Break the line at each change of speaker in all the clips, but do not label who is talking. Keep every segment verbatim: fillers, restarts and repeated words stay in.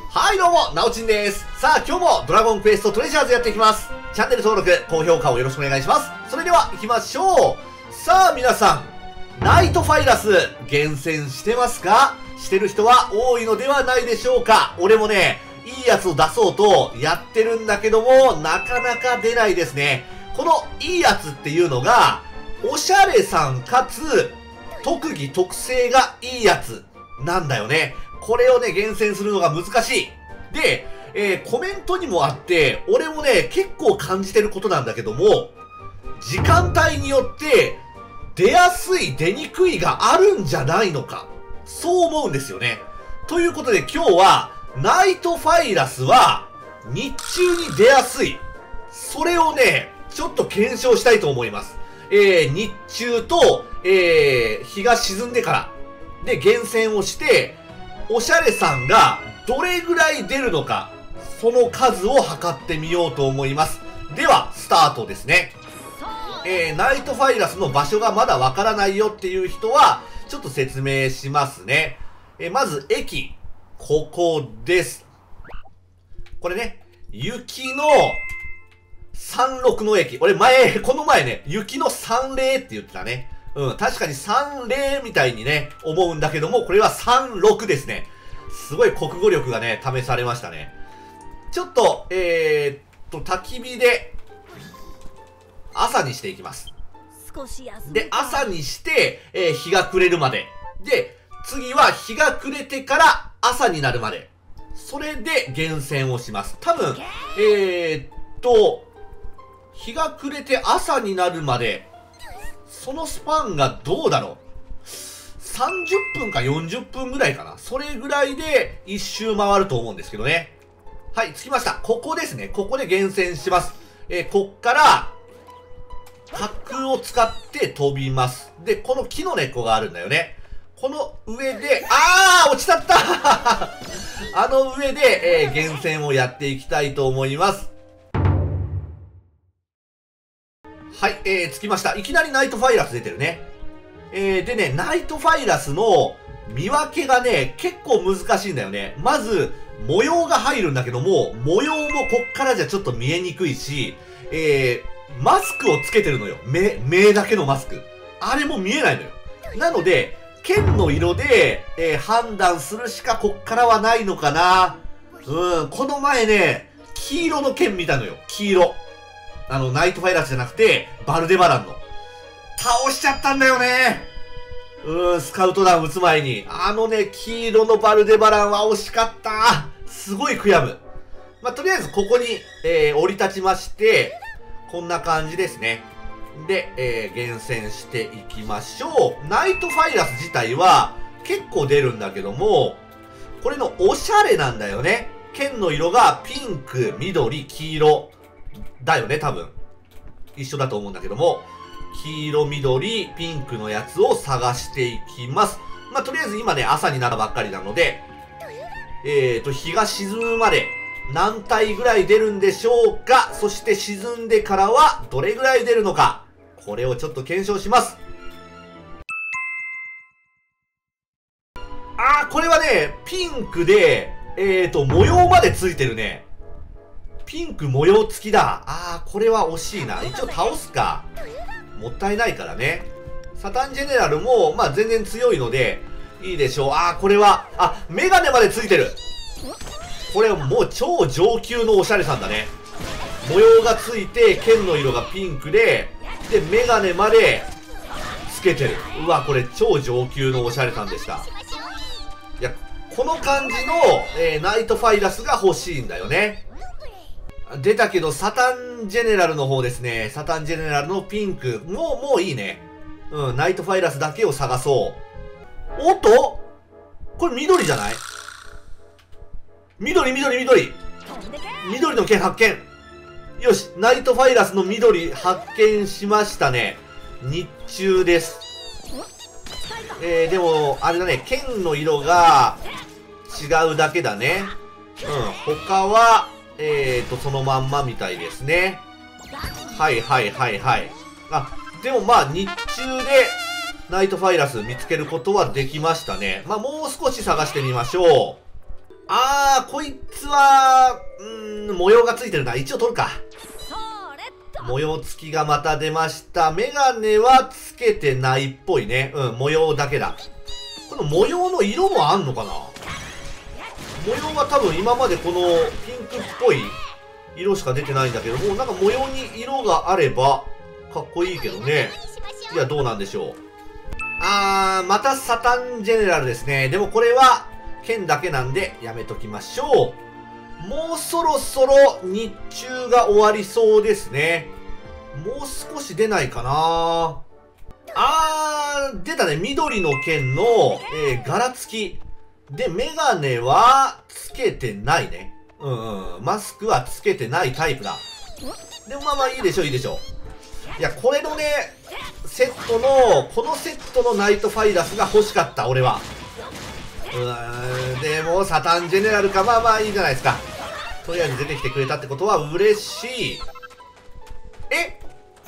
はいどうも、なおちんです。さあ、今日もドラゴンクエストトレジャーズやっていきます。チャンネル登録、高評価をよろしくお願いします。それでは行きましょう。さあ、皆さん、ナイトファイラス、厳選してますか？してる人は多いのではないでしょうか。俺もね、いいやつを出そうとやってるんだけども、なかなか出ないですね。このいいやつっていうのが、おしゃれさんかつ、特技特性がいいやつなんだよね。これをね、厳選するのが難しい。で、えー、コメントにもあって、俺もね、結構感じてることなんだけども、時間帯によって、出やすい、出にくいがあるんじゃないのか。そう思うんですよね。ということで今日は、ナイトファイラスは、日中に出やすい。それをね、ちょっと検証したいと思います。えー、日中と、えー、日が沈んでから、で、厳選をして、おしゃれさんがどれぐらい出るのか、その数を測ってみようと思います。では、スタートですね。えー、ナイトファイラスの場所がまだわからないよっていう人は、ちょっと説明しますね。えー、まず、駅。ここです。これね、雪の三六の駅。俺前、この前ね、雪の三霊って言ってたね。うん、確かに三霊みたいにね、思うんだけども、これは三六ですね。すごい国語力がね、試されましたね。ちょっと、えー、っと、焚き火で、朝にしていきます。で、朝にして、えー、日が暮れるまで。で、次は日が暮れてから朝になるまで。それで厳選をします。多分、えー、っと、日が暮れて朝になるまで、そのスパンがどうだろう ?さんじゅっぷんかよんじゅっぷんぐらいかな。それぐらいで一周回ると思うんですけどね。はい、着きました。ここですね。ここで厳選します。えー、こっから、角を使って飛びます。で、この木の根っこがあるんだよね。この上で、あー落ちちゃったあの上で、えー、厳選をやっていきたいと思います。はい、えー、着きました。いきなりナイトファイラス出てるね。えー、でね、ナイトファイラスの見分けがね、結構難しいんだよね。まず、模様が入るんだけども、模様もこっからじゃちょっと見えにくいし、えー、マスクをつけてるのよ。目、目だけのマスク。あれも見えないのよ。なので、剣の色で、えー、判断するしかこっからはないのかな。うん、この前ね、黄色の剣見たのよ。黄色。あの、ナイトファイラスじゃなくて、バルデバランの。倒しちゃったんだよね。うーん、スカウトダウン打つ前に。あのね、黄色のバルデバランは惜しかった。すごい悔やむ。まあ、とりあえずここに、えー、降り立ちまして、こんな感じですね。で、えー、厳選していきましょう。ナイトファイラス自体は結構出るんだけども、これのおしゃれなんだよね。剣の色がピンク、緑、黄色。だよね、多分。一緒だと思うんだけども、黄色、緑、ピンクのやつを探していきます。まあ、とりあえず今ね、朝になったばっかりなので、えーと、日が沈むまで何体ぐらい出るんでしょうか。そして沈んでからはどれぐらい出るのか。これをちょっと検証します。あー、これはね、ピンクで、えーと、模様までついてるね。ピンク模様付きだ。あー、これは惜しいな。一応倒すか。もったいないからね。サタンジェネラルも、まあ全然強いので、いいでしょう。あー、これは、あ、メガネまで付いてる。これもう超上級のおしゃれさんだね。模様が付いて、剣の色がピンクで、で、メガネまで付けてる。うわ、これ超上級のおしゃれさんでした。いや、この感じの、えー、ナイトファイラスが欲しいんだよね。出たけど、サタンジェネラルの方ですね。サタンジェネラルのピンク。もう、もういいね。うん、ナイトファイラスだけを探そう。おっとこれ緑じゃない？緑、緑、緑。緑の剣発見。よし、ナイトファイラスの緑発見しましたね。日中です。えー、でも、あれだね、剣の色が違うだけだね。うん、他は、えーと、そのまんまみたいですね。はいはいはいはい。あ、でもまあ日中でナイトファイラス見つけることはできましたね。まあもう少し探してみましょう。 あー、こいつは、うーん、模様がついてるな。一応取るか。模様付きがまた出ました。メガネはつけてないっぽいね。うん、模様だけだ。この模様の色もあんのかな？模様は多分今までこのピンクっぽい色しか出てないんだけども、なんか模様に色があればかっこいいけどね。いや、どうなんでしょう。あー、またサタンジェネラルですね。でもこれは剣だけなんでやめときましょう。もうそろそろ日中が終わりそうですね。もう少し出ないかな。あー、出たね。緑の剣の、えー、柄付き。で、メガネはつけてないね。うんうん。マスクはつけてないタイプだ。でもまあまあいいでしょ、いいでしょ。いや、これのね、セットの、このセットのナイトファイラスが欲しかった、俺は。うーん、でも、サタンジェネラルか、まあまあいいじゃないですか。とりあえず出てきてくれたってことは嬉しい。え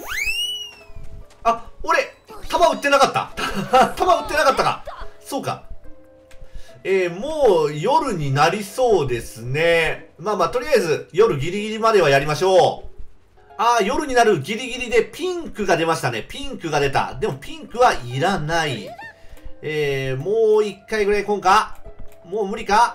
あ、俺、弾撃ってなかった弾撃ってなかったか。そうか。えー、もう夜になりそうですね。まあまあ、とりあえず夜ギリギリまではやりましょう。あー、夜になるギリギリでピンクが出ましたね。ピンクが出た。でもピンクはいらない。えー、もう一回ぐらい行こうか。もう無理か。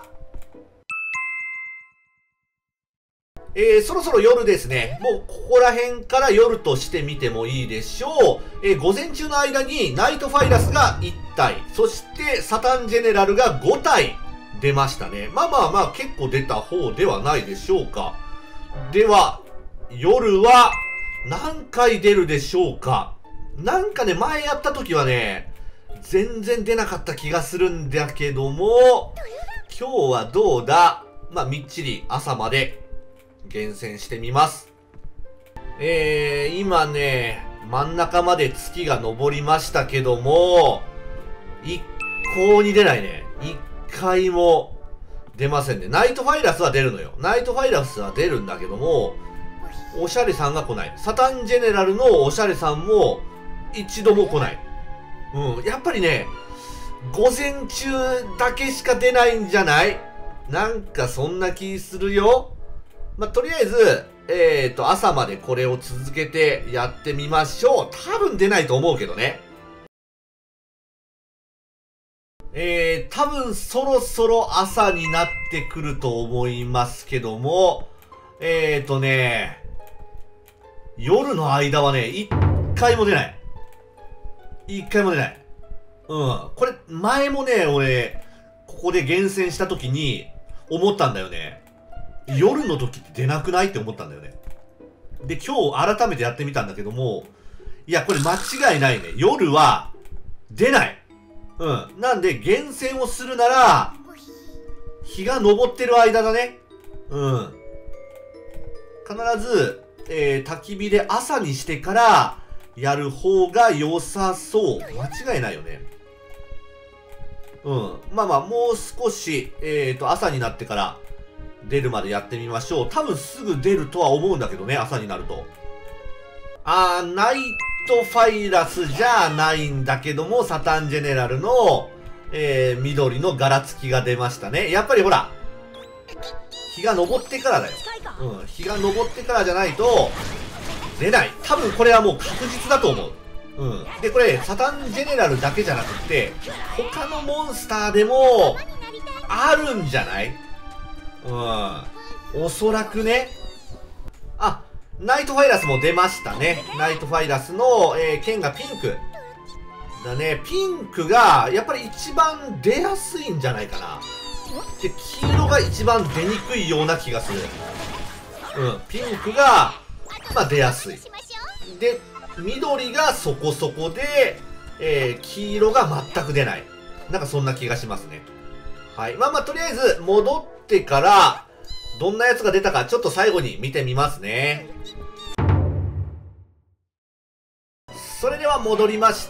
えー、そろそろ夜ですね。もうここら辺から夜としてみてもいいでしょう。えー、午前中の間にナイトファイラスがいち体、そしてサタンジェネラルがご体出ましたね。まあまあまあ結構出た方ではないでしょうか。では、夜は何回出るでしょうか。なんかね、前やった時はね、全然出なかった気がするんだけども、今日はどうだ。まあみっちり朝まで厳選してみます。えー、今ね、真ん中まで月が昇りましたけども、一向に出ないね。一回も出ませんね。ナイトファイラスは出るのよ。ナイトファイラスは出るんだけども、おしゃれさんが来ない。サタンジェネラルのおしゃれさんも一度も来ない。うん。やっぱりね、午前中だけしか出ないんじゃない？なんかそんな気するよ。まあ、とりあえず、えーと、朝までこれを続けてやってみましょう。多分出ないと思うけどね。えー、多分そろそろ朝になってくると思いますけども、えーとね、夜の間はね、一回も出ない。一回も出ない。うん。これ、前もね、俺、ここで厳選した時に思ったんだよね。夜の時って出なくないって思ったんだよね。で、今日改めてやってみたんだけども、いや、これ間違いないね。夜は出ない。うん。なんで、厳選をするなら、日が昇ってる間だね。うん。必ず、えー、焚き火で朝にしてからやる方が良さそう。間違いないよね。うん。まあまあ、もう少し、えーと、朝になってから、出るまでやってみましょう。多分すぐ出るとは思うんだけどね、朝になると。あー、ナイトファイラスじゃないんだけども、サタンジェネラルの、えー、緑の柄付きが出ましたね。やっぱりほら、日が昇ってからだよ。うん、日が昇ってからじゃないと、出ない。多分これはもう確実だと思う。うん。で、これ、サタンジェネラルだけじゃなくて、他のモンスターでも、あるんじゃない？うん。おそらくね。あ、ナイトファイラスも出ましたね。ナイトファイラスの、えー、剣がピンク。だね。ピンクが、やっぱり一番出やすいんじゃないかな。で、黄色が一番出にくいような気がする。うん。ピンクが、まあ出やすい。で、緑がそこそこで、えー、黄色が全く出ない。なんかそんな気がしますね。はい。まあまあ、とりあえず、戻ってから、どんなやつが出たか、ちょっと最後に見てみますね。それでは戻りました。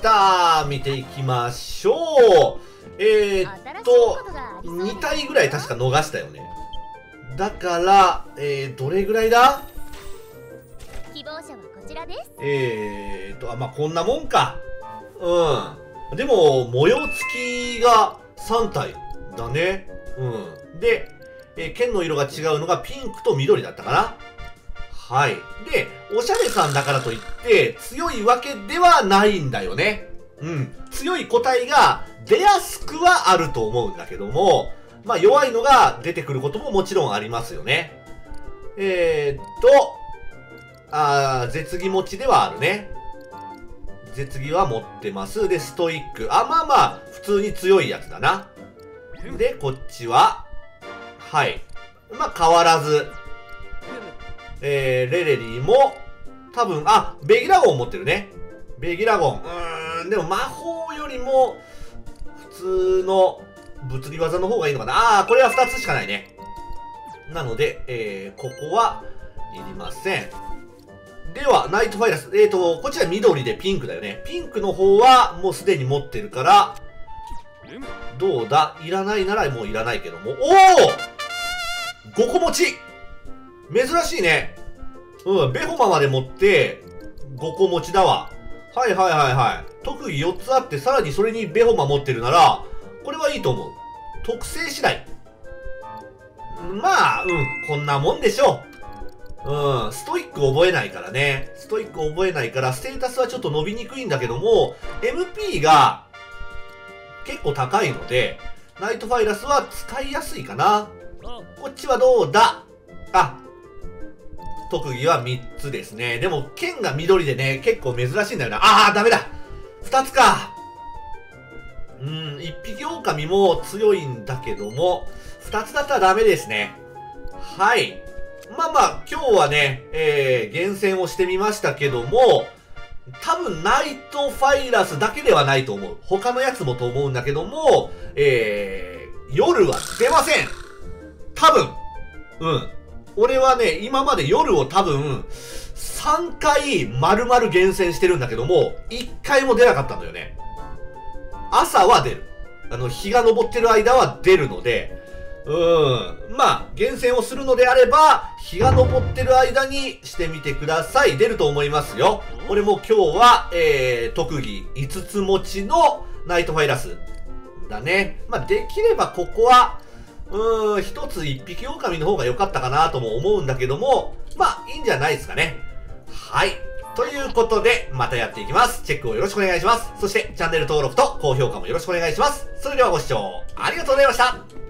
見ていきましょう。えー、っと、に体ぐらい確か逃したよね。だから、えー、どれぐらいだ？
希望者はこちらです。
えーっと、あ、まあ、こんなもんか。うん。でも、模様付きがさん体だね。うん。で、 えー、剣の色が違うのがピンクと緑だったかな。はい。で、おしゃれさんだからといって強いわけではないんだよね。うん。強い個体が出やすくはあると思うんだけども、まあ弱いのが出てくることももちろんありますよね。えーっと、あー、絶技持ちではあるね。絶技は持ってます。で、ストイック。あ、まあまあ、普通に強いやつだな。で、こっちは、はい。まあ変わらず、えー、レレリーも、多分、あ、ベギラゴン持ってるね。ベギラゴン。うーん、でも魔法よりも、普通の物理技の方がいいのかな。あー、これはふたつしかないね。なので、えー、ここはいりません。では、ナイトファイラス。えーと、こっちは緑でピンクだよね。ピンクの方はもうすでに持ってるから、どうだ？いらないならもういらないけども。おお !ご 個持ち珍しいね。うん、ベホマまで持って、ごこ持ちだわ。はいはいはいはい。特技よっつあって、さらにそれにベホマ持ってるなら、これはいいと思う。特性次第。まあ、うん、こんなもんでしょう。うん、ストイック覚えないからね。ストイック覚えないから、ステータスはちょっと伸びにくいんだけども、エムピー が結構高いので、ナイトファイラスは使いやすいかな。こっちはどうだ？あ、特技はみっつですね。でも、剣が緑でね、結構珍しいんだよな。あー、ダメだ !ふたつか。うん、いっぴき狼も強いんだけども、ふたつだったらダメですね。はい。まあまあ、今日はね、えー、厳選をしてみましたけども、多分、ナイトファイラスだけではないと思う。他のやつもと思うんだけども、えー、夜は出ません。多分。うん。俺はね、今まで夜を多分、さんかい丸々厳選してるんだけども、いっかいも出なかったんだよね。朝は出る。あの、日が昇ってる間は出るので、うーん。まあ、厳選をするのであれば、日が昇ってる間にしてみてください。出ると思いますよ。俺も今日は、えー、特技いつつ持ちのナイトファイラスだね。まあ、できればここは、うーん、一つ一匹狼の方が良かったかなとも思うんだけども、まあ、いいんじゃないですかね。はい。ということで、またやっていきます。チェックをよろしくお願いします。そして、チャンネル登録と高評価もよろしくお願いします。それではご視聴ありがとうございました。